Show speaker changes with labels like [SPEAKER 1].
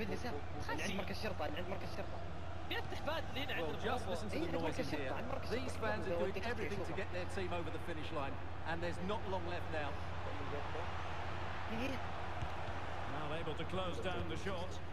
[SPEAKER 1] يمين اليسار اللي عند مركز الشرطه اللي عند مركز الشرطه.
[SPEAKER 2] في احتفال هنا عند
[SPEAKER 3] Well, just listen to the noise in here. These fans are doing everything to get their team over the finish line, and there's not long left now.
[SPEAKER 4] Now able to close down the shot.